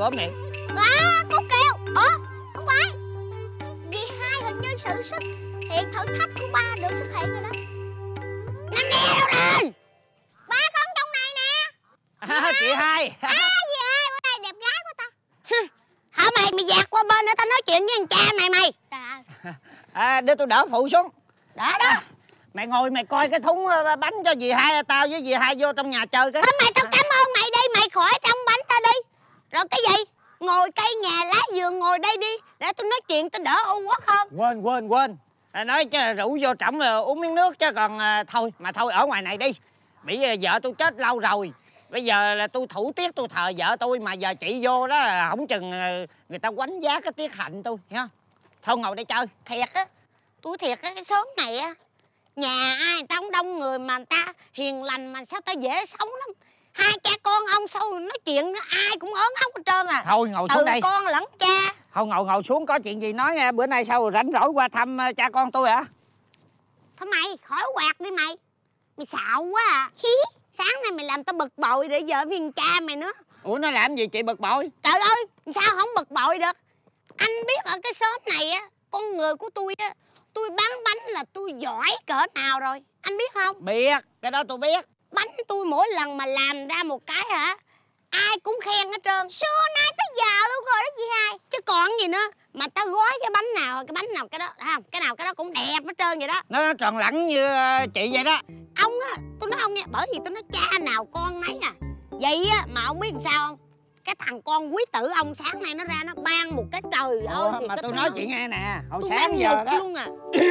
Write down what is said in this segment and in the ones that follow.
gốm này. Cúc Kiều. Không phải. Dì hai hình như sự xuất hiện thử thách của ba được xuất hiện rồi đó. Năm nè đâu lên. Ba con trong này nè. Chị hai. Dì hai bữa nay đẹp gái quá ta. Hả mày dạt qua bên để tao nói chuyện với thằng cha mày mày. Trời ơi. Để tôi đỡ phụ xuống. Đỡ đó. Mày ngồi mày coi cái thúng bánh cho dì hai, tao với dì hai vô trong nhà chơi cái. Thôi mày, tao cảm ơn mày đi, mày khỏi trong bánh tao đi. Rồi cái gì? Ngồi cây nhà lá vườn ngồi đây đi, để tôi nói chuyện tao đỡ u uất hơn. Quên. Nói chứ rượu vô trọng là uống miếng nước chứ còn thôi ở ngoài này đi. Bởi vì vợ tôi chết lâu rồi. Bây giờ là tôi thủ tiết tôi thờ vợ tôi, mà giờ chị vô đó là không chừng người ta quánh giá cái tiết hạnh tôi, hiểu không? Thôi ngồi đây chơi. Thiệt á, tôi thiệt á, cái xóm này á, nhà ai người ta cũng đông người mà người ta hiền lành mà sao ta dễ sống lắm. Hai cha con ông sao nói chuyện ai cũng ớn ốc hết trơn à. Thôi ngồi xuống đây. Từ con lẫn cha. Thôi ngồi xuống, có chuyện gì nói nghe. Bữa nay sao rảnh rỗi qua thăm cha con tôi hả? Thôi mày khỏi quạt đi mày. Mày xạo quá à. Sáng nay mày làm tao bực bội để vợ với thằng cha mày nữa. Ủa nó làm gì chị bực bội? Trời ơi, sao không bực bội được. Anh biết ở cái xóm này á, con người của tôi á, tôi bán bánh là tôi giỏi cỡ nào rồi. Anh biết không? Biết, cái đó tôi biết. Bánh tôi mỗi lần mà làm ra một cái hả, ai cũng khen hết trơn. Xưa nay tới giờ luôn rồi đó chị hai. Chứ còn gì nữa. Mà tao gói cái bánh nào cái đó không, cái nào cái đó cũng đẹp hết trơn vậy đó. Nó tròn lẳng như chị vậy đó. Ông á, tôi nói ông nha, bởi vì tôi nói cha nào con nấy à. Vậy á mà ông biết làm sao không? Cái thằng con quý tử ông sáng nay nó ra nó ban một cái trời ơi. Mà tôi nói chị nghe nè, hồi tôi sáng giờ đó luôn à.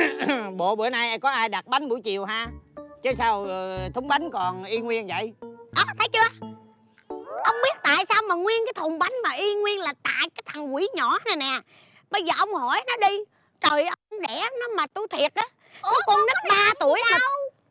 bộ bữa nay có ai đặt bánh buổi chiều ha? Chứ sao thúng bánh còn y nguyên vậy? Đó, thấy chưa? Ông biết tại sao mà nguyên cái thùng bánh mà y nguyên là tại cái thằng quỷ nhỏ này nè. Bây giờ ông hỏi nó đi. Trời ơi, ông đẻ nó mà tôi thiệt á. Nó con nít 3 tuổi mà.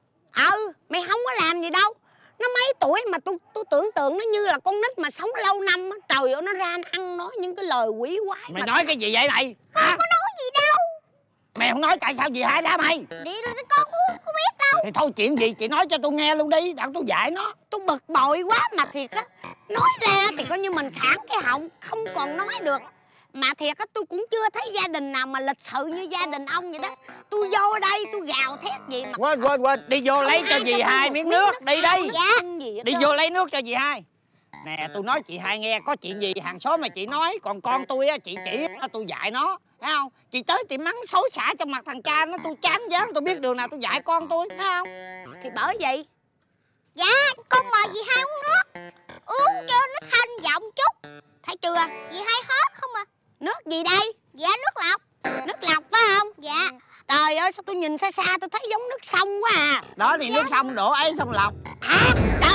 Mày không có làm gì đâu. Nó mấy tuổi mà tôi tưởng tượng nó như là con nít mà sống lâu năm á. Trời ơi, nó ra nó ăn nói những cái lời quỷ quái. Mày nói cái gì vậy mày? Con có nói gì đâu. Mày không nói tại sao dì hai ra mày? Vậy rồi con cũng không biết đâu. Thì thôi chuyện gì chị nói cho tôi nghe luôn đi, đặng tôi dạy nó. Tôi bực bội quá mà thiệt á. Nói ra thì coi như mình khản cái họng, không còn nói được. Mà thiệt á, tôi cũng chưa thấy gia đình nào mà lịch sự như gia đình ông vậy đó. Tôi vô đây tôi gào thét gì mà Quên, đi vô lấy cho dì hai miếng nước, đi đây. Dạ. Đi vô lấy nước cho dì hai. Nè tôi nói chị hai nghe, có chuyện gì hàng xóm mà chị nói, còn con tôi á chị chỉ tôi dạy nó, thấy không? Chị tới tiệm mắng xối xả trong mặt thằng cha nó, tôi chán chán, tôi biết đường nào tôi dạy con tôi, thấy không? Thì bởi vậy. Dạ, con mời dì hai uống nước. Uống cho nó thanh giọng chút. Thấy chưa? Dì hai hết không à. Nước gì đây? Dạ nước lọc. Nước lọc phải không? Dạ. Trời ơi sao tôi nhìn xa xa tôi thấy giống nước sông quá à. Đó thì nước sông đổ ấy sông lọc. Trời.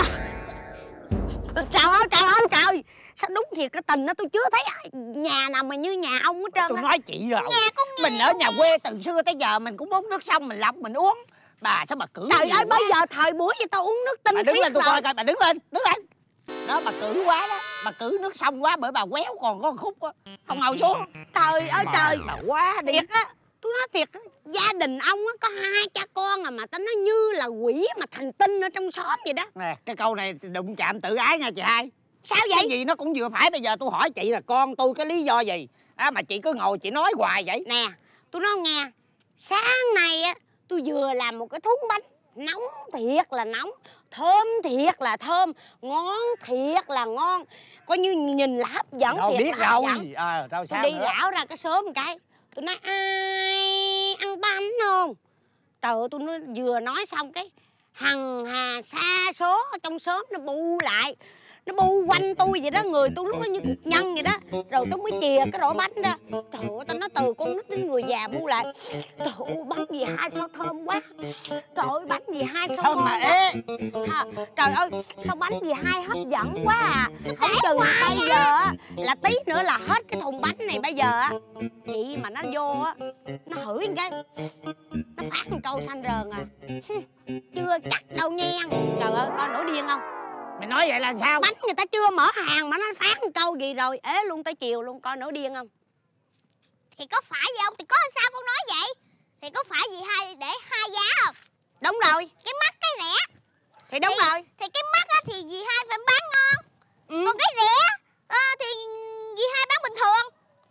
Trời. Sao đúng thiệt cái tình đó, tôi chưa thấy nhà nào mà như nhà ông hết trơn. Tôi nói chị rồi. Nhà mình ở nhà quê từ xưa tới giờ mình cũng uống nước sông mình lọc mình uống. Bà sao bà cử. Trời ơi, bây giờ thời buổi vậy tao uống nước tinh khiết. Bà đứng lên tôi coi coi, bà đứng lên. Đó bà cử quá đó, bà cử nước sông quá bởi bà quéo còn có một khúc á. Không ngồi xuống. Trời ơi trời. Bà quá đi. Thiệt á, tôi nói thiệt á, gia đình ông á có hai cha con à mà tao nói như là quỷ mà thành tinh ở trong xóm vậy đó. Nè, cái câu này đụng chạm tự ái nha chị hai. Sao vậy? Cái gì nó cũng vừa phải, bây giờ tôi hỏi chị là con tôi cái lý do gì mà chị cứ ngồi chị nói hoài vậy? Nè, tôi nói nghe, sáng nay á tôi vừa làm một cái thúng bánh nóng thiệt là nóng, thơm thiệt là thơm, ngon thiệt là ngon, coi như nhìn là hấp dẫn. Rồi thiệt biết là rồi. Tôi sao đi nữa? lão ra cái xóm một cái, tôi nói ai ăn bánh không? Trời ơi, tôi nói, vừa nói xong cái hằng hà sa số ở trong xóm nó bu lại, nó bu quanh tôi vậy đó, người tôi lúc đó như thực nhân vậy đó. Rồi tôi mới chìa cái rổ bánh ra. Trời ơi, tao nói từ con nít đến người già bu lại. Trời ơi, bánh gì hai sao thơm quá. Trời ơi, bánh gì hai sao Thơm ngon mà quá. Trời ơi, sao bánh gì hai hấp dẫn quá à. Không chừng bây giờ á là tí nữa là hết cái thùng bánh này bây giờ á. Vậy mà nó vô á, nó hửi một cái, nó phát một câu xanh rờn à. Chưa chắc đâu nha. Trời ơi, coi nổi điên không? Mày nói vậy là sao? Bánh người ta chưa mở hàng mà nó phát một câu gì rồi ế luôn tới chiều luôn, coi nổi điên không? Thì có phải vậy không? Thì có sao con nói vậy? Thì có phải gì hai để hai giá không? Đúng rồi. Cái mắc cái rẻ. Thì đúng rồi. Thì cái mắc á thì dì hai phải bán ngon. Còn cái rẻ thì Dì hai bán bình thường.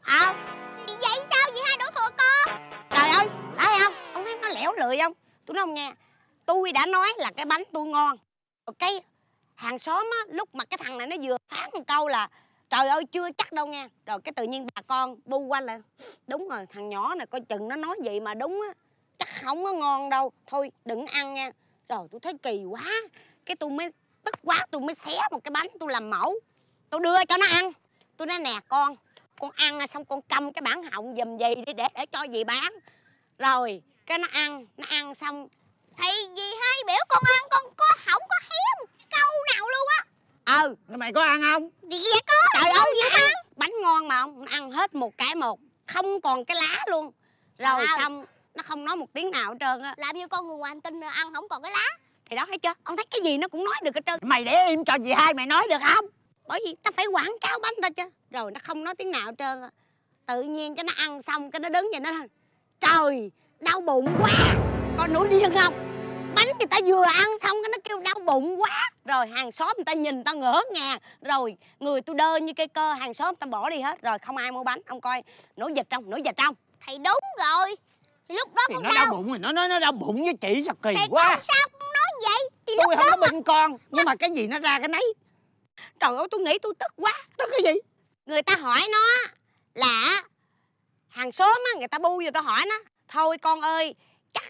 Vậy sao dì hai đổ thừa con? Trời ơi, thấy không? Ông thấy nó lẻo lười không? Tôi nói ông nghe, tôi đã nói là cái bánh tôi ngon. Rồi cái hàng xóm á, lúc mà cái thằng này nó vừa phán một câu là trời ơi chưa chắc đâu nha. Rồi cái tự nhiên bà con bu quanh lại. Đúng rồi, thằng nhỏ này coi chừng nó nói vậy mà đúng á. Chắc không có ngon đâu. Thôi đừng ăn nha. Rồi tôi thấy kỳ quá. Cái tôi mới tức quá, tôi mới xé một cái bánh tôi làm mẫu. Tôi đưa cho nó ăn. Tôi nói nè con ăn xong con câm cái bảng họng giùm dì đi để cho dì bán. Rồi cái nó ăn xong. Thì dì hai biểu con ăn, con có không có hé một câu nào luôn á. Mày có ăn không? Dạ có. Trời ơi dì ăn. Bánh ngon mà ông, nó ăn hết một cái một, không còn cái lá luôn. Rồi xong nó không nói một tiếng nào hết trơn á. Làm như con người ngoài hành tinh ăn không còn cái lá. Thì đó thấy chưa, ông thấy cái gì nó cũng nói được hết trơn. Mày để im cho dì hai mày nói được không? Bởi vì ta phải quảng cáo bánh ta chứ. Rồi nó không nói tiếng nào hết trơn á. Tự nhiên cái nó ăn xong cái nó đứng vậy nó nói trời đau bụng quá. Con nổi điên không? Bánh người ta vừa ăn xong cái nó kêu đau bụng quá. Rồi hàng xóm người ta nhìn người ta ngỡ ngàng. Rồi người tôi đơ như cây cơ, hàng xóm người ta bỏ đi hết. Rồi không ai mua bánh. Ông coi nổi dịch không? Thì đúng rồi. Thì lúc đó Thì con nó đau bụng rồi, nó nói nó đau bụng với chị sao kỳ thì quá. con sao con nói vậy? Thì Tôi không có binh con, nhưng mà cái gì nó ra cái nấy. Trời ơi tôi nghĩ tôi tức quá. Tức cái gì? Người ta hỏi nó là hàng xóm á, người ta bu vô tao hỏi nó thôi con ơi chắc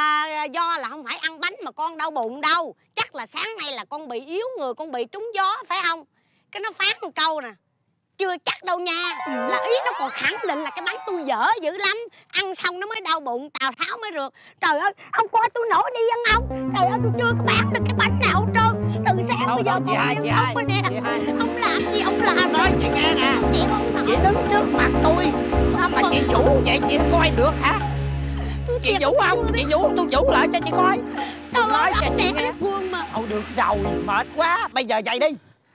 do là không phải ăn bánh mà con đau bụng đâu, chắc là sáng nay là con bị yếu người, con bị trúng gió phải không? Cái nó phán một câu nè chưa chắc đâu nha, là ý nó còn khẳng định là cái bánh tôi dở dữ lắm, ăn xong nó mới đau bụng, Tào Tháo mới rượt. Trời ơi ông coi tôi nổi điên không? Trời ơi tôi chưa có bán được cái bánh nào hết trơn, từ sáng bây giờ còn điên không rồi nè. Ông làm gì ông làm? Nói chị nghe nè, chị không chị đứng trước mặt tôi mà chị vũ vậy chị coi được hả? Chị vũ không? Chị vũ tôi vũ lại cho chị coi. Đâu nói cho cho chị nghe. Quân mà. Thôi được rồi, mệt quá, bây giờ vậy đi.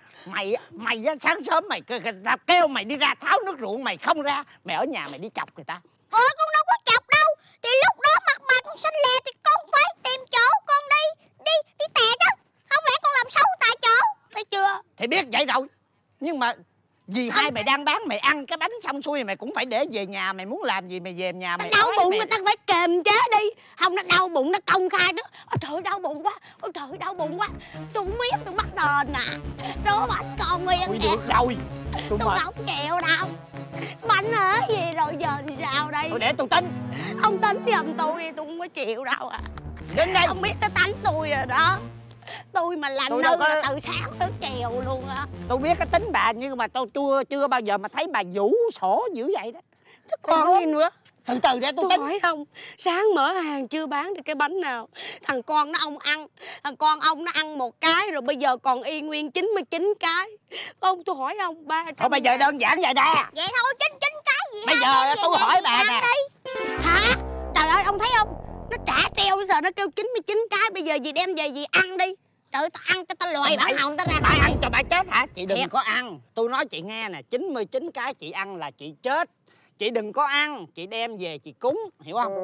Mày sáng sớm mày kêu mày đi ra tháo nước ruộng, mày không ra, mày ở nhà mày đi chọc người ta. Ôi con đâu có chọc đâu. Thì lúc đó mặt mày con xinh lè thì con phải tìm chỗ con đi tè chứ. Không lẽ con làm xấu tại chỗ. Thấy chưa? Thì biết vậy rồi. Nhưng mà vì hai mày đang bán, mày ăn cái bánh xong xuôi mày cũng phải để về nhà, mày muốn làm gì mày về nhà mày đau bụng mày... người ta phải kềm chế đi. Không nó đau bụng nó công khai đó. Ôi trời ơi, đau bụng quá. Ôi trời ơi, đau bụng quá. Tôi không biết tôi bắt đền à. Đố bánh còn nguyên Thôi nè. được rồi. Tôi không chịu đâu. Bánh hả gì rồi giờ thì sao đây? Thôi để tôi tính. Ông tính giùm tôi đi, tôi không có chịu đâu à. Đến đây. Ông biết cái tánh tôi rồi đó. Tôi mà làm nư là từ sáng tới chiều luôn á. Tôi biết cái tính bà nhưng mà tôi chưa bao giờ mà thấy bà vũ sổ dữ vậy đó. Còn gì nữa? Từ từ để tôi tính. Hỏi không, sáng mở hàng chưa bán được cái bánh nào. Thằng con nó ông ăn, thằng con ông nó ăn một cái rồi bây giờ còn y nguyên 99 cái. Ông tôi hỏi ông 300. Thôi bây giờ đơn giản vậy nè. Vậy thôi 99 cái gì. Bây giờ tôi hỏi bà nè. Hả? Trời ơi ông thấy không? Nó trả treo bây giờ nó kêu 99 cái, bây giờ dì đem về dì ăn đi. Trời ơi, tao ăn cho tao lòi bản hồng tao ra. Bà ăn cho bà chết hả? Chị đừng Thiệt. có ăn. Tôi nói chị nghe nè, 99 cái chị ăn là chị chết. Chị đừng có ăn, chị đem về chị cúng, hiểu không?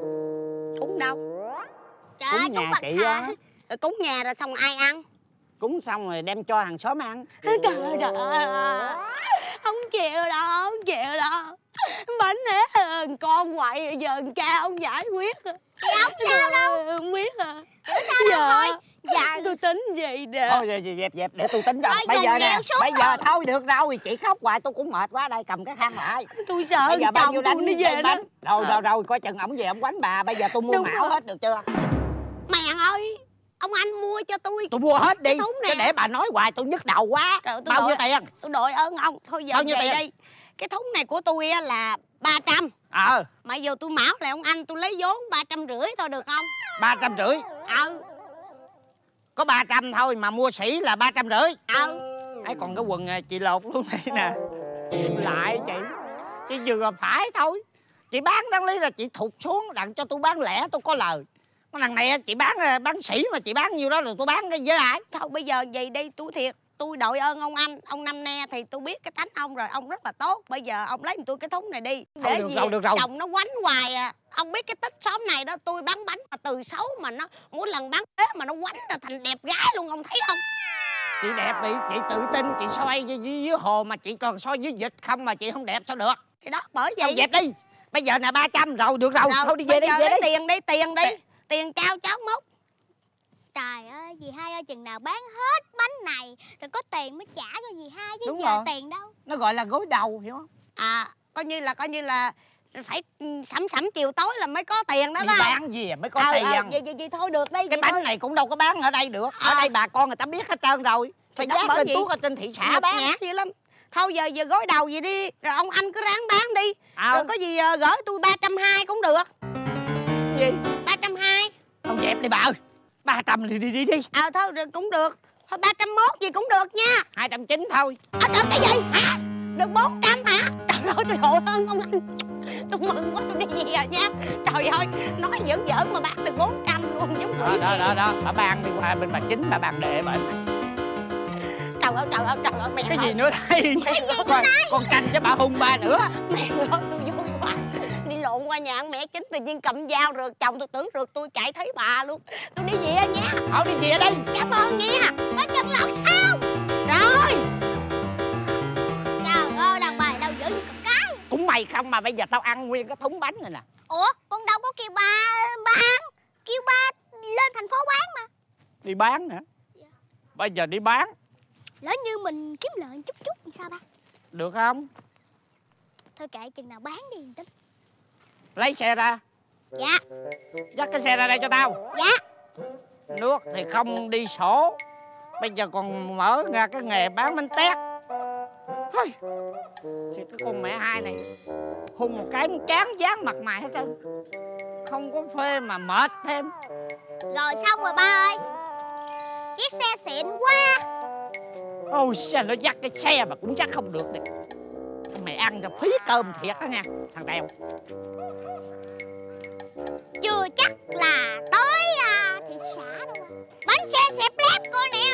Cúng đâu? Trời ơi, Cúng nhà chị á. Rồi cúng nhà rồi xong ai ăn? Cúng xong rồi đem cho hàng xóm ăn. Trời ơi, không chịu đâu, không chịu đâu. Bánh nè, con ngoại giờ cha ông giải quyết. Thì không sao đâu. Không biết à. Kiểu sao đâu thôi. Dạ tôi tính vậy nè. Thôi dẹp để tôi tính cho. Thôi, Bây giờ nè, xuống bây rồi. giờ thôi được rồi, chị khóc hoài tôi cũng mệt quá, đây cầm cái khăn lại. Tôi sợ Bây giờ bao nhiêu chồng tôi nó về đó. Rồi coi chừng ổng về ổng quánh bà, bây giờ tôi mua Đúng mão rồi. hết được chưa? Mẹ ơi, ông anh mua cho tôi. Tôi mua hết đi, Cái thúng nè. chứ để bà nói hoài tôi nhức đầu quá. Trời ơi, Bao nhiêu tiền? Tôi đội ơn ông. Thôi giờ Bao nhiêu về tiền? đây. Cái thúng này của tôi á là 300. Mà giờ tôi mão lại ông anh, tôi lấy vốn 350 thôi được không? 350. Có 300 thôi mà mua sỉ là 350. Ấy còn cái quần chị lột luôn này nè. Lại chị vừa phải thôi. Chị bán đáng lý là chị thụt xuống đặng cho tôi bán lẻ tôi có lời. Cái thằng này chị bán sỉ mà chị bán nhiêu đó rồi tôi bán cái với ai? Thôi bây giờ vậy đi, tôi thiệt tôi đội ơn ông anh, ông Năm Ne thì tôi biết cái tánh ông rồi, ông rất là tốt. Bây giờ ông lấy giùm tôi cái thúng này đi. Để Thôi, gì được rồi. chồng nó quánh hoài à. Ông biết cái tích xóm này đó, tôi bán bánh mà từ xấu mà nó mỗi lần bán thế mà nó quánh ra thành đẹp gái luôn, ông thấy không? Chị đẹp bị chị tự tin, chị xoay dưới hồ mà chị còn xoay dưới vịt không mà chị không đẹp sao được? Thì đó bởi vậy. Không dẹp đi. Bây giờ là 300 rồi, được rồi. Thôi đi về đi, về đi. Tiền đi. Tiền trao cháu mốt. Trời ơi, dì hai ơi, chừng nào bán hết bánh này rồi có tiền mới trả cho dì hai chứ. Đúng giờ rồi. tiền đâu. Nó gọi là gối đầu, hiểu không? À, coi như là phải sẩm chiều tối là mới có tiền đó. Đi Đó bán gì mới có tiền. Vậy thôi được đi. Cái bánh này cũng đâu có bán ở đây được. Ở đây bà con người ta biết hết trơn rồi. Phải dắt lên tuốt ở trên thị xã bán. Nhã gì lắm. Thôi giờ gối đầu vậy đi. Rồi ông anh cứ ráng bán đi. Rồi có gì gửi tôi 320 cũng được. Gì? 320. Không dẹp đi bà ơi. 300 thì đi. Thôi cũng được. Thôi 301 gì cũng được nha. 290 thôi. Trời cái gì hả? Được 400 hả? Trời ơi tôi hộ ơn ông anh. Tôi mừng quá, tôi đi về rồi nha. Trời ơi, nói giỡn mà bán được 400 luôn. Giống Đó. Bà ban đi qua bên bà Chính, bà ban đệ bệnh. Trời ơi mẹ. Cái gì nữa đây? Con canh cho bà hung ba nữa. Mẹ ơi tôi vui quá. Đi lộn qua nhà mẹ Chính tự nhiên cầm dao rượt chồng tôi, tưởng rượt tôi chạy thấy bà luôn. Tôi đi về nha. Thôi đi về đi. Cảm ơn nha. Có chân lọt sao? Rồi. Trời ơi, đàn bà đâu dữ như con cái. Cũng mày không mà bây giờ tao ăn nguyên cái thúng bánh này nè. Ủa, con đâu có kêu ba ăn. Kêu ba lên thành phố bán mà. Đi bán hả? Bây giờ đi bán. Lỡ như mình kiếm lợi chút thì sao ba? Được không? Thôi kệ, chừng nào bán đi tính. Lấy xe ra. Dạ. Dắt cái xe ra đây cho tao. Dạ. Nước thì không đi sổ. Bây giờ còn mở ra cái nghề bán bánh tét. Thì cái con mẹ hai này hung một cái chán dán mặt mày hết trơn. Không có phê mà mệt thêm. Rồi xong rồi ba ơi. Chiếc xe xịn quá. Ôi sao nó dắt cái xe mà cũng dắt không được nè. Mày ăn cho phí cơm thiệt đó nha thằng Tèo. Chưa chắc là tới thị xã đâu. Bánh xe xẹp lép coi nè.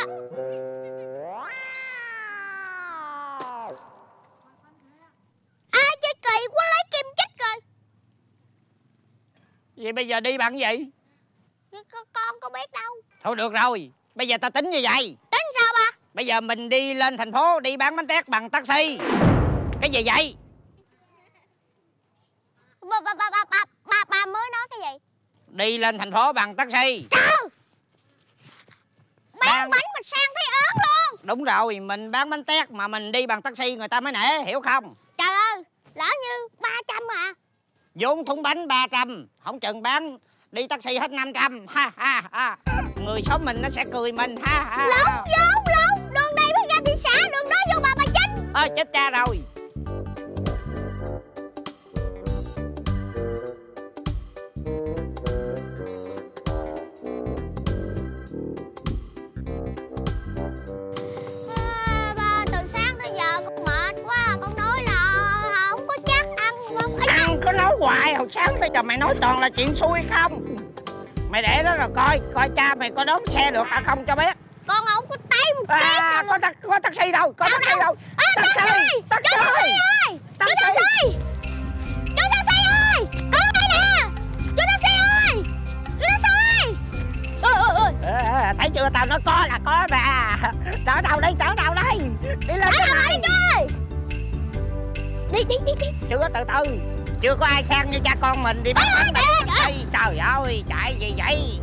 Ai chơi kỳ quá, lấy kim chích rồi. Vậy bây giờ đi bằng gì? Con có biết đâu. Thôi được rồi. Bây giờ tao tính như vậy. Tính sao ba? Bây giờ mình đi lên thành phố đi bán bánh tét bằng taxi. Cái gì vậy? Ba mới nói cái gì? Đi lên thành phố bằng taxi. Trời! Bán bánh mà sang thấy ớn luôn. Đúng rồi, mình bán bánh tét mà mình đi bằng taxi người ta mới nể, hiểu không? Trời ơi, lỡ như 300 à. Vốn thúng bánh 300, không chừng bán đi taxi hết 500. Ha ha ha. Người xóm mình nó sẽ cười mình. Ha ha. Lộn. Đường này mới ra thị xã, đường đó vô bà Chính. Chết cha rồi. Ba từ sáng tới giờ con mệt quá. Con nói là không có chắc ăn không. Ăn cứ nói hoài, hồi sáng tới giờ mày nói toàn là chuyện xui không. Mày để đó rồi coi cha mày có đón xe được hay không cho biết. Con không có tay một chiếc. Có taxi đâu, có taxi đâu. Taxi ơi. Chú taxi ơi. Con đây nè. Chú taxi ơi. Thấy chưa, tao nói có là có mà. Chở đâu đây. Đi lên đi. Chưa, từ từ. Chưa có ai sang như cha con mình đi bán bánh đây. Trời ơi, chạy gì vậy?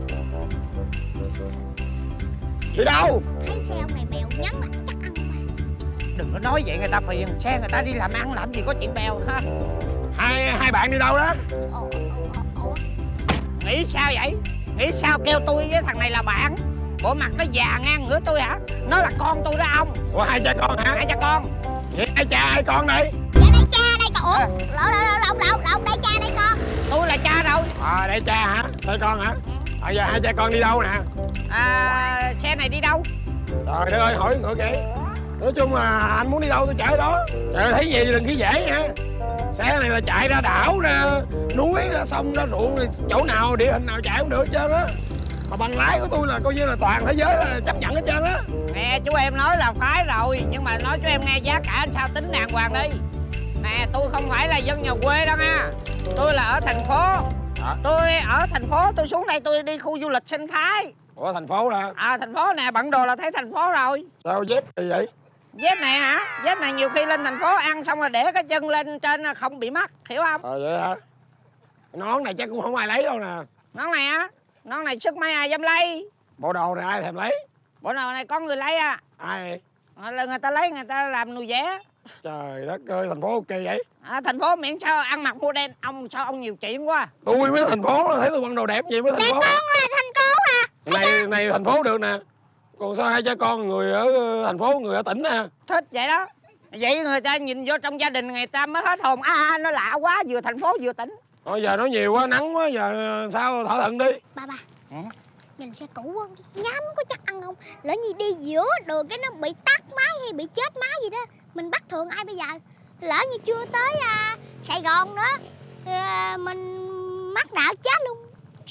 Đi đâu? Thấy xe ông này bèo nhắn là chắc ăn mà. Đừng có nói vậy người ta phiền. Xe người ta đi làm ăn làm gì có chuyện bèo ha. Hai bạn đi đâu đó? Ủa? Nghĩ sao vậy? Nghĩ sao kêu tôi với thằng này là bạn? Bộ mặt nó già ngang ngửa tôi hả? Nó là con tôi đó ông. Ủa, hai cha con hả? Hai cha con. Vậy ai cha ai con đây? Dạ đây cha đây con. Ủa? Lộn đây cha đây con. Tôi là cha đâu. Đây cha hả? Đây con hả? Giờ hai cha con đi đâu nè? Xe này đi đâu? Trời đất ơi, hỏi ngược vậy. Nói chung là anh muốn đi đâu tôi chở đó. Trời, thấy gì đừng khí dễ nha. Xe này là chạy ra đảo nè, núi ra sông ra ruộng, chỗ nào địa hình nào chạy cũng được hết trơn á. Mà bằng lái của tôi là coi như là toàn thế giới là chấp nhận hết trơn á. Nè chú em nói là phái rồi, nhưng mà nói cho em nghe giá cả sao tính đàng hoàng đi. Nè tôi không phải là dân nhà quê đâu nha. Tôi là ở thành phố. Tôi ở thành phố, tôi xuống đây tôi đi khu du lịch sinh thái. Ủa thành phố nè. Thành phố nè, bận đồ là thấy thành phố rồi. Sao dép gì vậy? Dép này hả? Dép này nhiều khi lên thành phố ăn xong rồi để cái chân lên trên không bị mắc, hiểu không? Vậy hả? Nón này chắc cũng không ai lấy đâu nè. Nón này á? Nón này sức mấy ai dám lấy? Bộ đồ này ai thèm lấy? Bộ đồ này có người lấy à? Ai? Là người ta lấy, người ta làm nuôi vé. Trời đất ơi, thành phố ok vậy? Thành phố miễn sao ăn mặc mua đen. Sao ông nhiều chuyện quá? Tôi mới thành phố, thấy tôi bận đồ đẹp gì mới thành phố. Con là thành phố à? Này thành phố được nè. Còn sao hai cha con người ở thành phố, người ở tỉnh nè. Thích vậy đó. Vậy người ta nhìn vô trong gia đình người ta mới hết hồn. Nó lạ quá, vừa thành phố vừa tỉnh. Thôi giờ nói nhiều quá, nắng quá, giờ sao thỏa thuận đi. Ba nhìn xe cũ quá, nhám có chắc ăn không? Lỡ như đi giữa đường cái nó bị tắt máy hay bị chết máy gì đó, mình bắt thường ai bây giờ? Lỡ như chưa tới Sài Gòn nữa mình mắc nợ chết luôn.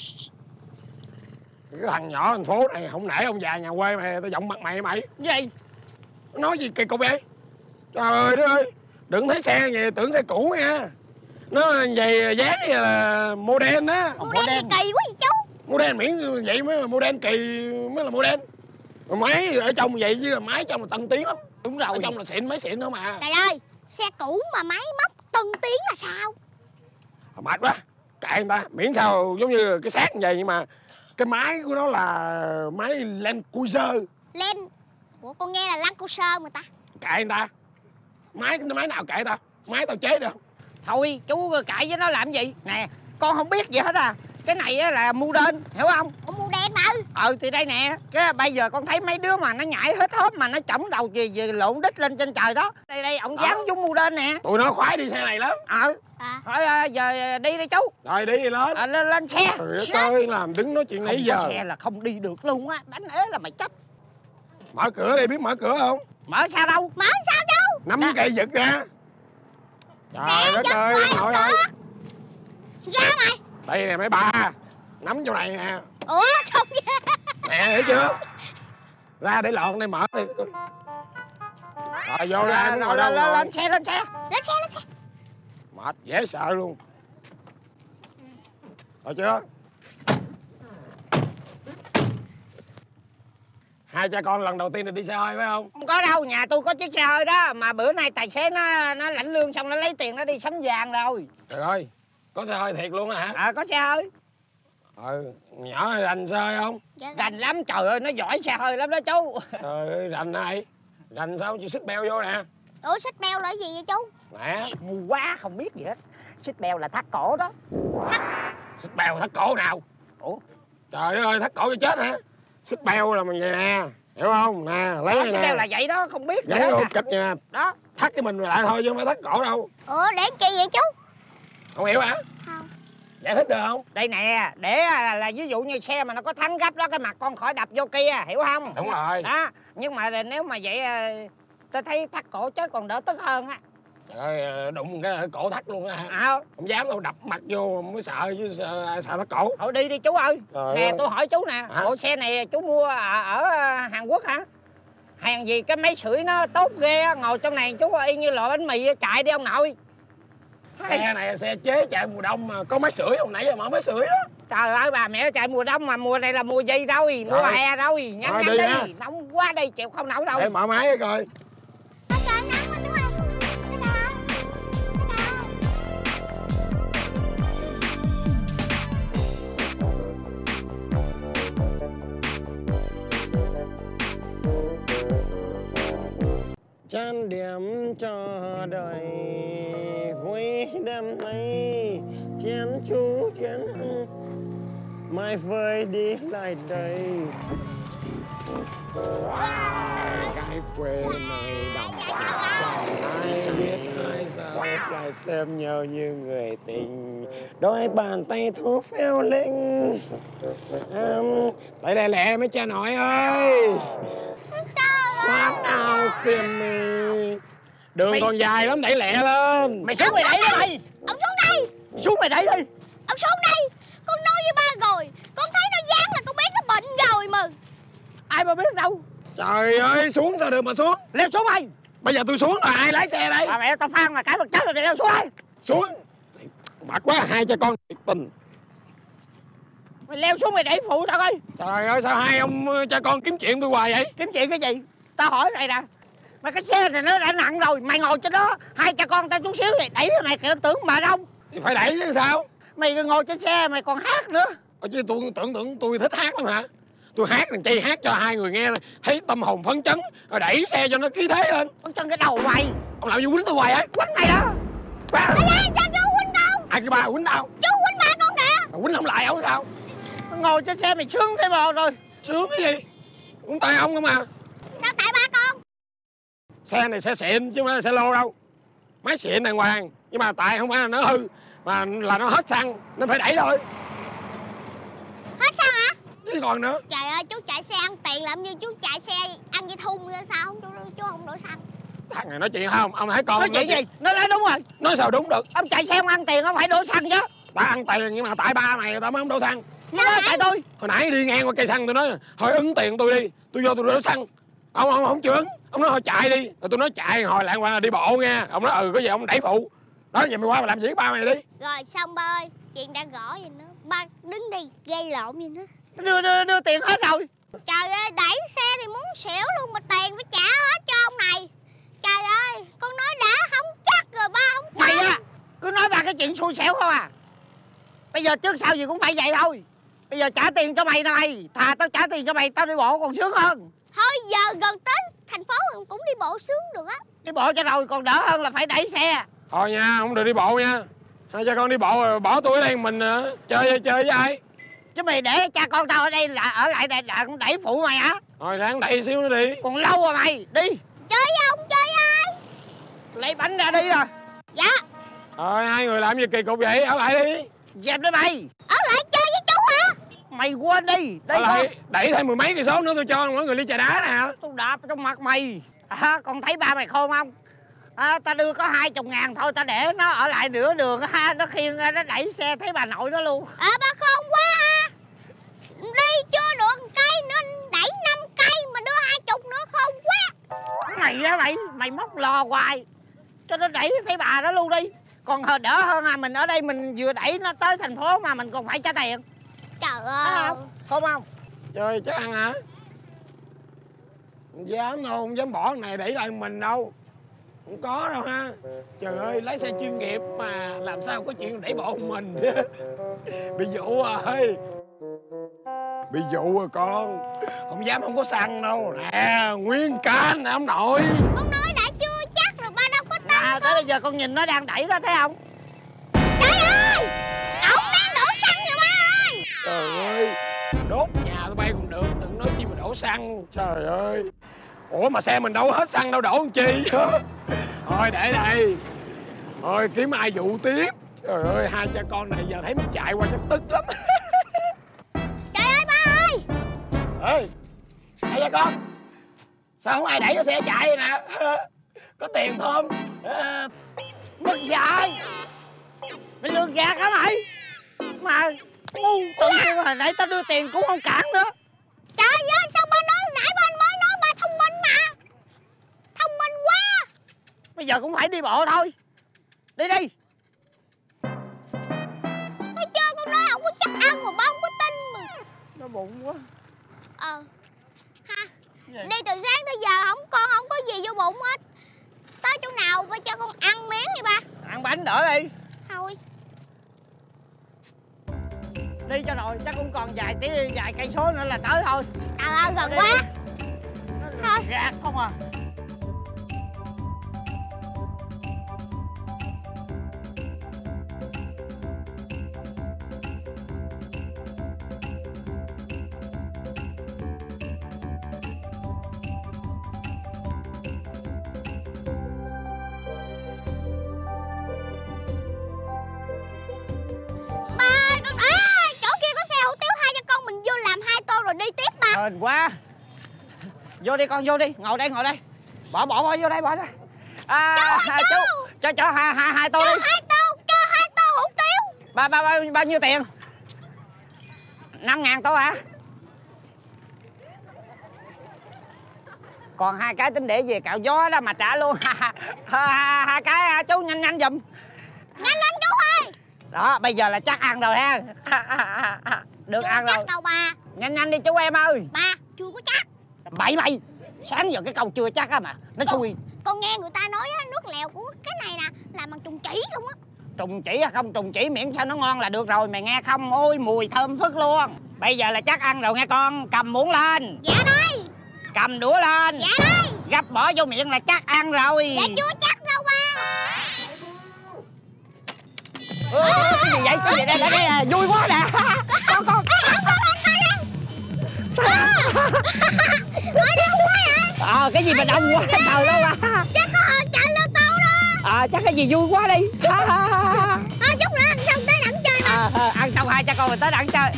Cái thằng nhỏ thành phố này không nể ông già nhà quê mày, tao giọng mặt mày Gì? nói gì kỳ cục vậy? Trời đất ơi, đừng thấy xe vậy tưởng xe cũ nha. Nó về dáng như là model á. Model gì kỳ quá vậy chú? Model miễn vậy mới là model kỳ, mới là model. Máy ở trong vậy chứ máy trong là tân tiến lắm. Đúng rồi. Ở trong là xịn, máy xịn đó mà. Trời ơi, xe cũ mà máy móc tân tiến là sao? Mệt quá, kệ người ta, miễn sao giống như cái xác như vậy nhưng mà cái máy của nó là máy Land Cruiser. Ủa con nghe là Land Cruiser mà ta. Kệ người ta, máy nào kệ tao, máy tao chế được. Thôi chú cãi với nó làm gì? Nè, con không biết gì hết à. Cái này á là modern, hiểu không? Ủa model mà. Thì đây nè. Cái bây giờ con thấy mấy đứa mà nó nhảy hết hốp mà nó chổng đầu gì lộn đít lên trên trời đó. Đây ông dán giống modern nè. Tụi nó khoái đi xe này lắm. Thôi giờ đi chú. Rồi đi lên. Lên xe. Trời ơi, làm đứng nói chuyện nãy giờ. Không có xe là không đi được luôn á. Đánh ế là mày chết. Mở cửa đi, biết mở cửa không? Mở sao đâu? Mở sao chú? Nắm cây giật ra. Trời đất ơi, nội ơi. Ra mày. Đây nè mấy ba. Nắm chỗ này nè. Ủa sao vậy? Nè, thấy chưa? Ra để lọn đây mở đi. Rồi vô ra, ngồi đâu ngồi. Lên xe. Lên xe. Mệt, dễ sợ luôn. Rồi chưa? Hai cha con lần đầu tiên được đi xe hơi phải không? Không có đâu, nhà tôi có chiếc xe hơi đó. Mà bữa nay tài xế nó lãnh lương xong nó lấy tiền nó đi sắm vàng rồi. Trời ơi, có xe hơi thiệt luôn hả? Có xe hơi. Nhỏ này rành xe hơi không? Rành lắm, trời ơi, nó giỏi xe hơi lắm đó chú. Trời ơi, rành này. Rành sao chịu xích beo vô nè. Ủa xích beo là gì vậy chú? Nè. Ngu quá, không biết gì hết. Xích beo là thắt cổ đó. Xích beo thắt cổ nào? Ủa? Trời đất ơi, thắt cổ cho chết hả? Xích beo là mình vậy nè, hiểu không? Nè, lấy này nè. Xích beo là vậy đó, không biết gì Giấy hết. kịch nha. Đó. Thắt cái mình lại thôi chứ không phải thắt cổ đâu. Ủa để chi vậy chú? Không hiểu hả? Không. Giải thích được không? Đây nè, để là ví dụ như xe mà nó có thắng gấp đó, cái mặt con khỏi đập vô kia, hiểu không? Đúng rồi. Đó, nhưng mà nếu mà vậy tôi thấy thắt cổ chết còn đỡ tức hơn á. Trời ơi, đụng cái cổ thắt luôn á hả? Không dám đâu, đập mặt vô mới sợ chứ sợ thắt cổ. Thôi đi chú ơi. Trời nè ơi. tôi hỏi chú nè, bộ xe này chú mua ở Hàn Quốc hả? Hàng gì cái máy sưởi nó tốt ghê á, ngồi trong này chú y như loại bánh mì chạy đi ông nội. Xe này là xe chế chạy mùa đông mà có máy sưởi, hồi nãy giờ mở máy sưởi đó. Trời ơi bà mẹ chạy mùa đông mà mùa này là mùa gì rồi, mùa hè rồi, nhanh đi đi, nóng quá đây chịu không nổi đâu. Để mở máy coi. Trời nắng quá chú ơi. Chan điểm cho đời vui đêm nay, chén chú chén ăn mai vơi đi lại đây. Cái quê này đồng chẳng ai biết ai sao lại xem nhau như người tình, đôi bàn tay thu phèo linh. Lại lẹ lẹ mấy cha nội ơi. Khoan ao xem mi. Đường còn dài lắm, đẩy lẹ lên. Mày xuống mày đẩy đi mày. Ông xuống đây. Xuống mày đẩy đi. Ông xuống đây. Con nói với ba rồi, con thấy nó dán là con biết nó bệnh rồi mà. Ai mà biết đâu. Trời ơi, xuống sao được mà xuống. Leo xuống mày. Bây giờ tôi xuống rồi, ai lái xe đây? Bà mẹ tao phan mà cái vật chết rồi, leo xuống đây. Xuống. Mệt quá, hai cha con thiệt tình. Mày leo xuống mày đẩy phụ tao coi. Trời ơi, sao hai ông cha con kiếm chuyện tôi hoài vậy? Kiếm chuyện cái gì? Tao hỏi mày nè. Mà cái xe này nó đã nặng rồi, mày ngồi trên đó, hai cha con tao chút xíu này đẩy cái này kìa, tưởng mệt không? Thì phải đẩy chứ sao? Mày ngồi trên xe mày còn hát nữa. Chứ tôi tưởng tôi thích hát lắm hả? Tôi hát làm chi, hát cho hai người nghe thấy tâm hồn phấn chấn, rồi đẩy xe cho nó khí thế lên. Con chân cái đầu mày. Ông làm gì quýnh tôi hoài vậy? Quánh mày đó. Sao chú quýnh con? Ai kêu ba quýnh tao? Chú quýnh ba con kìa. Quýnh không lại ông sao? Ngồi trên xe mày sướng thế bò rồi. Sướng cái gì? Cũng tại ông không à. Sao tại ba con? Xe này xe xịn chứ không phải xe lô đâu. Máy xịn đàng hoàng. Nhưng mà tại không phải là nó hư, mà là nó hết xăng, nó phải đẩy thôi. Hết xăng hả? Chứ còn nữa. Trời ơi, chú chạy xe ăn tiền làm như chú chạy xe ăn dây thun ra sao? Chú không đổ xăng. Thằng này nói chuyện không? Ông thấy con Nói chuyện gì? Nó nói đúng rồi. Nói sao đúng được? Ông chạy xe không ăn tiền, không phải đổ xăng chứ. Ta ăn tiền nhưng mà tại ba mày tao mới không đổ xăng. Nó nói tại tôi. Hồi nãy đi ngang qua cây xăng tôi nói thôi ứng tiền tôi đi, tôi vô tôi đổ xăng. Ông không chịu ứng, ông nói thôi chạy đi. Rồi tôi nói chạy hồi lại qua là đi bộ nha. Ông nói có gì ông đẩy phụ. Đó giờ mày qua mày làm gì với ba mày đi. Rồi xong ba ơi, chuyện đã gõ vậy nữa. Ba đứng đi gây lộn gì nữa. Đưa tiền hết rồi. Trời ơi, đẩy xe thì muốn xỉu luôn mà tiền phải trả hết cho ông này. Trời ơi, con nói đã không chắc rồi ba không tin. Mày á, cứ nói ba cái chuyện xui xẻo không à. Bây giờ trước sau gì cũng phải vậy thôi. Bây giờ trả tiền cho mày nè mày. Thà tao trả tiền cho mày, tao đi bộ còn sướng hơn. Thôi giờ gần tới thành phố mình cũng đi bộ sướng được á. Đi bộ cho rồi còn đỡ hơn là phải đẩy xe. Thôi nha, không được đi bộ nha. Hai cha con đi bộ rồi bỏ tôi ở đây mình chơi với ai. Chứ mày để cha con tao ở đây là ở lại đây là đẩy phụ mày hả? Thôi ráng đẩy xíu nữa đi. Còn lâu rồi mày, đi. Chơi với ông chơi ai? Lấy bánh ra đi rồi. Dạ. Thôi hai người làm gì kỳ cục vậy, ở lại đi. Dẹp đi mày. Ở lại chơi với chú hả? Mày quên đi. Ở lại đẩy thêm 10 mấy cây số nữa tôi cho mỗi người ly trà đá nè. Tôi đạp trong mặt mày. Còn thấy ba mày khôn không? Ta đưa có 20.000 thôi, ta để nó ở lại nửa đường ha, nó khiêng nó đẩy xe thấy bà nội nó luôn. Ba khôn quá ha. Đi chưa được 1 cây nữa đẩy 5 cây mà đưa 20 nữa khôn quá. Mày á mày móc lò hoài. Cho nó đẩy thấy bà đó luôn đi. Còn đỡ hơn à, mình ở đây mình vừa đẩy nó tới thành phố mà mình còn phải trả tiền. Trời ơi. Không không? Chơi chắc ăn hả? Không dám đâu, không dám bỏ cái này đẩy lại mình đâu. Không có đâu ha. Trời ơi, lái xe chuyên nghiệp mà làm sao có chuyện đẩy bộ mình. Bị dụ rồi. Bị dụ rồi con. Không dám, không có xăng đâu. Nè, nguyên can nè ông nội. Con nói đã chưa chắc rồi ba đâu có tin. Tới bây giờ con nhìn nó đang đẩy đó thấy không? Trời ơi, ổng đang đổ xăng rồi ba ơi. Trời ơi, đốt nhà tụi bay còn được, đừng nói chi mà đổ xăng. Trời ơi. Ủa mà xe mình đâu hết xăng đâu, đổ làm chi. Thôi để đây. Thôi kiếm ai dụ tiếp. Trời ơi, hai cha con này giờ thấy mình chạy qua chắc tức lắm. Trời ơi ba ơi. Ê, hai cha con, sao không ai đẩy cái xe chạy vậy nè? Có tiền không? Mất dạy. Mày lừa gạt hả mày? Mà ngu tự nhiên hồi nãy tao đưa tiền cũng không cản nữa. Trời ơi, sao ba nói nãy ba mới nói ba thông minh mà. Thông minh quá. Bây giờ cũng phải đi bộ thôi. Đi đi. Thấy chưa, con nói không có chắc ăn mà ba không có tin mà. Nó bụng quá. Ha. Đi từ sáng tới giờ con không có gì vô bụng hết. Tới chỗ nào ba cho con ăn miếng đi ba. Ăn bánh đỡ đi. Thôi. Đi cho rồi, chắc cũng còn vài cây số nữa là tới thôi. Trời ơi, gần quá. Thôi. Gạt không à. Hên quá. Vô đi con, vô đi, ngồi đây. Bỏ vô đây, bỏ đây. Chú cho hai tô đi. Cho hai tô hủ tiếu. Bao nhiêu tiền? 5.000 tô hả? Còn 2 cái tính để về cạo gió đó mà trả luôn. 2 cái chú nhanh giùm. Nhanh chú ơi. Đó, bây giờ là chắc ăn rồi ha. Được chưa ăn chắc rồi. đâu ba. Nhanh nhanh đi chú em ơi. Ba, chưa có chắc. Bậy mày. Sáng giờ cái câu chưa chắc á mà nó xui. Con nghe người ta nói á, nước lèo của cái này nè làm bằng trùng chỉ không á. Trùng chỉ hay không trùng chỉ miễn sao nó ngon là được rồi. Mày nghe không? Ôi mùi thơm phức luôn. Bây giờ là chắc ăn rồi nghe con. Cầm muỗng lên. Dạ đây. Cầm đũa lên. Dạ đây. Gắp bỏ vô miệng là chắc ăn rồi. Dạ chưa chắc đâu ba. Cái gì vậy? Cái gì đây? Đây vui quá nè. Con. Ở đâu quá vậy? Cái gì mà đông quá trời đâu mà. Chắc có chạy lô tô đó. Chắc cái gì vui quá đi. Chút nữa ăn xong tới đặng chơi mà. Ăn xong hai cha con mình tới đặng chơi.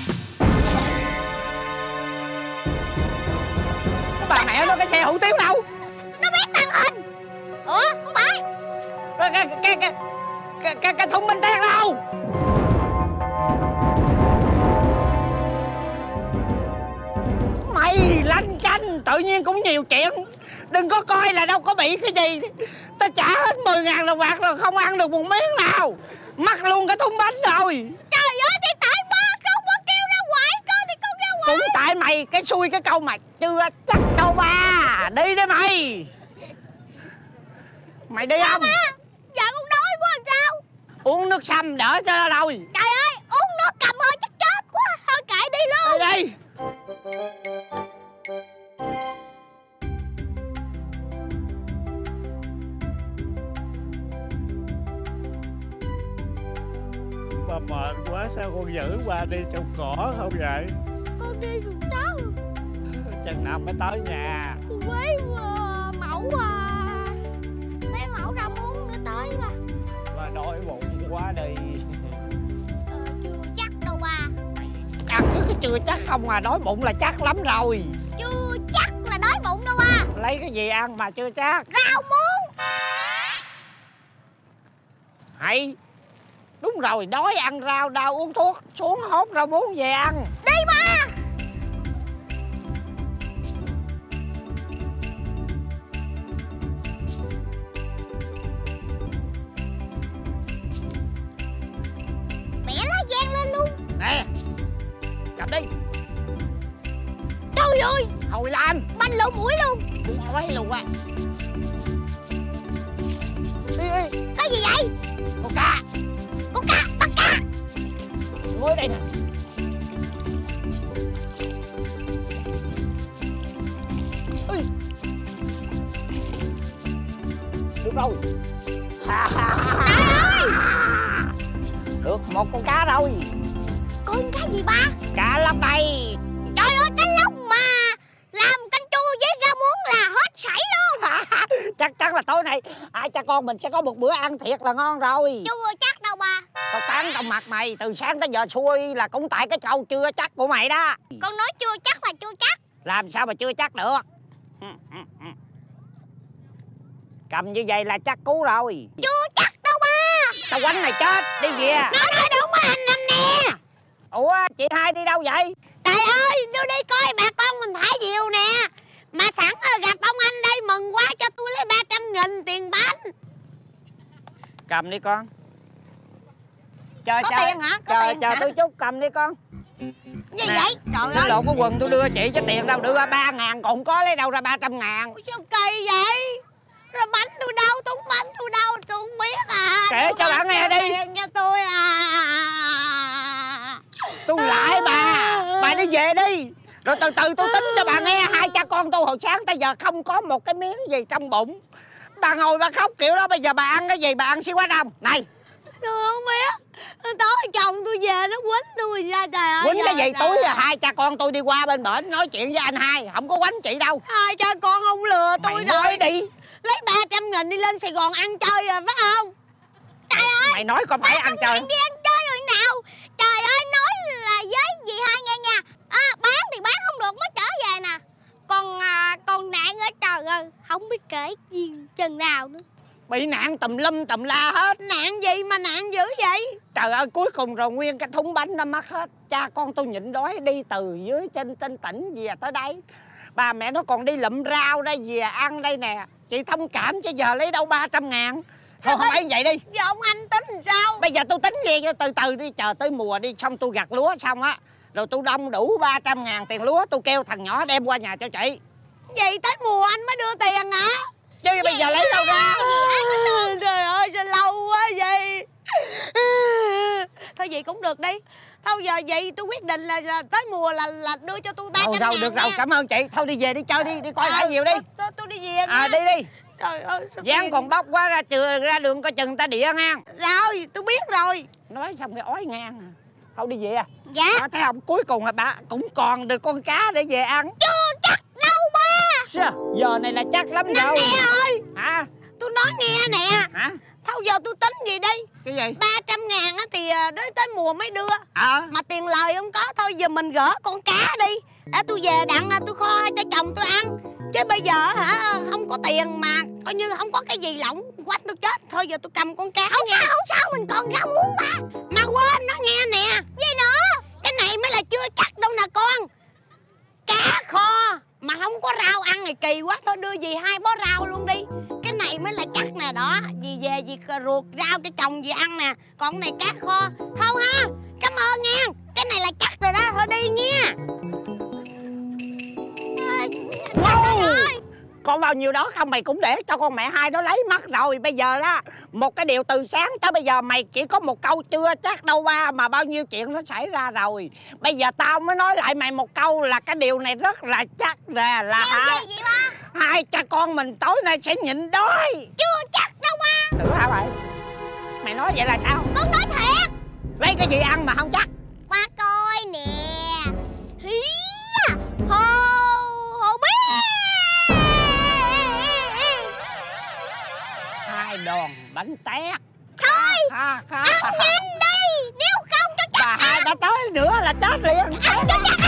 Bà mẹ nó cái xe hủ tiếu đâu? Nó biết tàng hình. Ủa không phải. Cái thùng bánh tét đâu? Mày lanh chanh tự nhiên cũng nhiều chuyện. Đừng có coi là đâu có bị cái gì. Ta trả hết 10.000 đồng bạc rồi không ăn được một miếng nào. Mất luôn cái thùng bánh rồi. Trời ơi thì tại ba không có kêu ra ngoài cơ thì con ra ngoài. Cũng tại mày cái xui cái câu mà chưa chắc đâu ba. Đi đi mày. Mày đi không? Dạ con đói quá làm sao? Uống nước sâm đỡ cho rồi. Trời ơi uống nước cầm hơi chắc chết quá. Thôi kệ đi luôn. Đi đi. Ba mệt quá sao con giữ ba đi trong cỏ không vậy? Con đi cùng cháu. Chừng nào mới tới nhà? Mấy mẫu mấy mẫu rau muống nữa tới ba. Ba đói bụng quá đi. Chưa chắc đâu ba. Ăn cứ cái chưa chắc không mà đói bụng là chắc lắm rồi. Chưa chắc là đói bụng đâu ba. Lấy cái gì ăn mà chưa chắc? Rau muống. Hay. Đúng rồi, đói ăn rau, đau uống thuốc. Xuống hốt rau muống về ăn. Đi ba. Mẹ lá giang lên luôn. Nè. Cầm đi. Trời ơi. Hồi làm. Banh lỗ mũi luôn. Quay luôn à. Đi. Cái gì vậy? Con cá. Con cá, bắt cá. Ngồi đây nè. Ui. Được rồi. Trời ơi. Được một con cá rồi. Con cá gì ba? Cá lóc đây. Trời ơi cá lóc mà làm canh chua với rau muống là hết sảy luôn. Chắc chắn là tối nay hai cha con mình sẽ có một bữa ăn thiệt là ngon rồi. Chưa chắc đâu ba. Tao tán trong mặt mày từ sáng tới giờ xui là cũng tại cái câu chưa chắc của mày đó. Con nói chưa chắc là chưa chắc. Làm sao mà chưa chắc được. Cầm như vậy là chắc cú rồi. Chưa chắc đâu ba. Tao quánh mày chết. Đi về. Nói cho đúng anh Năm nè. Ủa chị hai đi đâu vậy? Trời ơi tôi đi coi bà con mình thả diều nè. Mà sẵn gặp ông anh đây mừng quá cho tôi lấy 300.000 tiền bánh. Cầm đi con. Chờ Có tiền hả? Có tiền chờ hả? tôi chút cầm đi con. Gì Nè, vậy? Trời cái ơi. lộn của quần tôi đưa chị chứ tiền đâu, đưa 3.000 còn có lấy đâu ra 300.000. Sao kỳ vậy? Rồi bánh tôi đâu? Thúng bánh tôi đâu? Tôi không biết à. Kể cho bạn nghe đi. Tiền cho tôi à. Tôi lại bà đi về đi. Rồi từ từ tôi tính cho bà nghe. Hai cha con tôi hồi sáng tới giờ không có một cái miếng gì trong bụng. Bà ngồi bà khóc kiểu đó. Bây giờ bà ăn cái gì? Bà ăn xí quá đông. Này Tôi không biết. Tối chồng tôi về nó quýnh tôi ra trời ơi. quýnh cái gì túi à? Hai cha con tôi đi qua bên bển nói chuyện với anh hai. Không có quánh chị đâu. Hai cha con không lừa tôi Mày rồi. nói đi. Lấy 300.000 đi lên Sài Gòn ăn chơi rồi phải không? Trời ơi. Mày nói có phải ăn chơi. Đi ăn chơi rồi nào. Trời ơi nói là với dì hai nghe nha. Bán thì bán không được mới trở về nè. Còn nạn ở trời ơi. Không biết kể chuyện chừng nào nữa. Bị nạn tùm lum tùm la hết. Nạn gì mà nạn dữ vậy? Trời ơi cuối cùng rồi nguyên cái thúng bánh nó mất hết. Cha con tôi nhịn đói đi từ dưới trên tỉnh về tới đây. Bà mẹ nó còn đi lụm rau đây về ăn đây nè. Chị thông cảm chứ giờ lấy đâu 300.000. Thôi không ấy vậy đi. Giờ ông anh tính làm sao? Bây giờ tôi tính về cho từ từ đi. Chờ tới mùa đi xong tôi gặt lúa xong á rồi tôi đông đủ 300.000 tiền lúa, tôi kêu thằng nhỏ đem qua nhà cho chị. Vậy tới mùa anh mới đưa tiền hả? Chứ bây giờ lấy đâu ra? Trời ơi sao lâu quá vậy. Thôi vậy cũng được đi. Thôi giờ vậy tôi quyết định là tới mùa là đưa cho tôi 300.000. Rồi được rồi, cảm ơn chị. Thôi đi về đi chơi đi, đi coi Hải Diệu đi. Tôi đi về nha. Đi đi. Trời ơi sao Dán còn bóc quá, ra đường coi chừng ta địa ngang. Rồi tôi biết rồi. Nói xong cái ói ngang à. Thôi đi về à. Dạ. Thấy không, cuối cùng là bà cũng còn được con cá để về ăn. Chưa chắc đâu ba. Sao? Giờ này là chắc lắm rồi. Nè ơi. Hả? Tôi nói nghe nè. Hả? Thôi giờ tôi tính gì đi. Cái gì? 300.000 á thì tới mùa mới đưa. Mà tiền lời không có, thôi giờ mình gỡ con cá đi. Để tôi về đặng tôi kho cho chồng tôi ăn. Chứ bây giờ hả, không có tiền mà coi như không có cái gì lỏng quách tôi chết. Thôi giờ tôi cầm con cá. Không nha. sao, không sao, mình còn rau muống ba. Mà quên nó nghe nè. Gì nữa? Cái này mới là chưa chắc đâu nè con. Cá kho mà không có rau ăn thì kỳ quá. Thôi đưa dì 2 bó rau luôn đi. Cái này mới là chắc nè đó. Dì về dì ruột rau cho chồng dì ăn nè. Còn cái này cá kho. Thôi ha, cảm ơn nha. Cái này là chắc rồi đó, thôi đi nha. Còn bao nhiêu đó không mày cũng để cho con mẹ hai đó lấy mất rồi. Bây giờ đó, một cái điều từ sáng tới bây giờ mày chỉ có một câu chưa chắc đâu ba, mà bao nhiêu chuyện nó xảy ra rồi. Bây giờ tao mới nói lại mày một câu là cái điều này rất là chắc nè, là Điều gì vậy ba? hai cha con mình tối nay sẽ nhịn đói. Chưa chắc đâu ba. Được hả mày? Mày nói vậy là sao? Con nói thiệt. Lấy cái gì ăn mà không chắc? Ba coi nè. Hí hồ hồ bí. Hai đòn bánh tét. Thôi, Ăn nhanh đi. Nếu không cho chắc bà hai đã tới nữa là chết liền. ăn cho chắc.